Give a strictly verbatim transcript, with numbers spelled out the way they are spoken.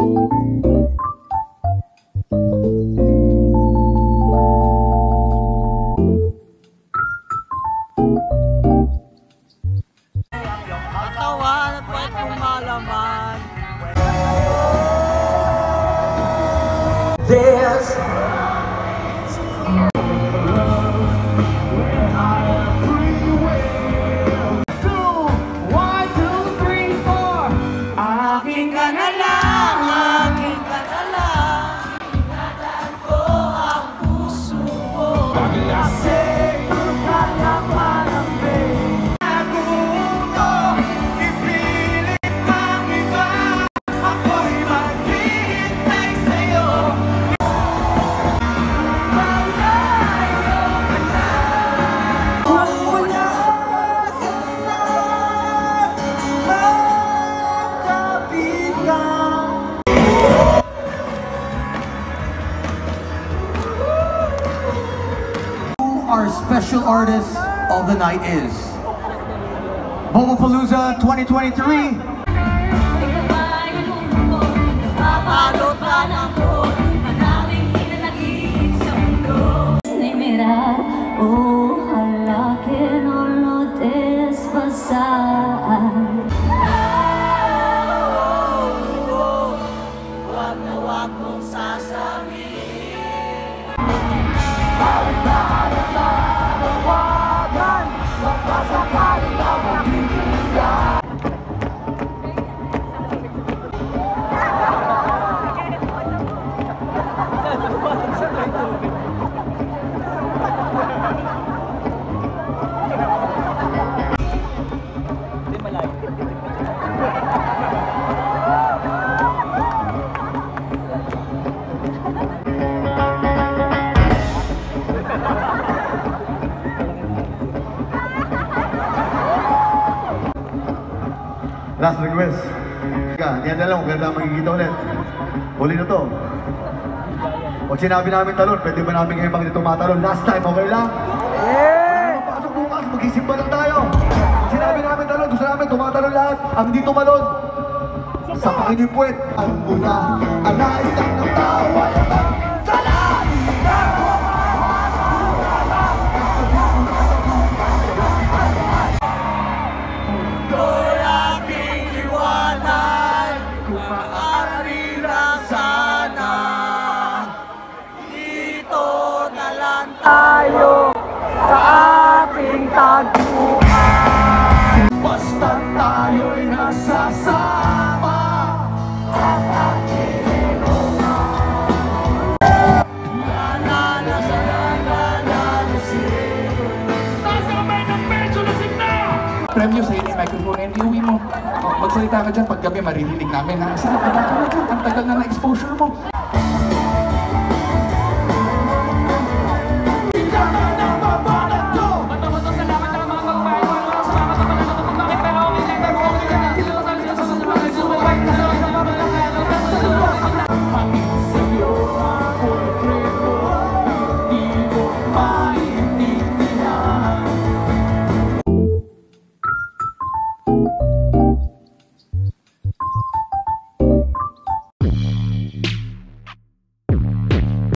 Katawan at pwede kong malaman. There's Aking ka na lang, aking ka na lang. Ingatan ko ang puso mo. paglasing ka na parang may naguto. Ipilit ang iba, ako'y maghihintay sa'yo. Malayo ka na, wala ka na, our special artist of the night is Bobopalooza twenty twenty-three. Napalot ka na po, maraming hinanagigit sa mundo. Ni mirar, oh, hala que no lo dejes pasar. Huwag na huwag mong sasabihin. Last request. Hindi na lang kung ganda magkikita ulit. Huli na to. Pag sinabi namin talon, pwede ba namin ngayon pag tumatalon? Last time, okay lang? Yeah! Pasok bukas, mag-isimba lang tayo. Pag sinabi namin talon, gusto namin tumatalon lahat. Ang di tumalon, sa pakinipwet. Ang muna, ang naitang ng tawa. Tayo sa ating tagpuan. Basta tayo'y nagsasama at aking Nanalo sa nanalo si premyo sa'yo ni microphone and iuwi mo. Magsalita ka dyan pag gabi maririnig namin. Ang sarap, wala ka na dyan. Ang tagal na na-exposure mo.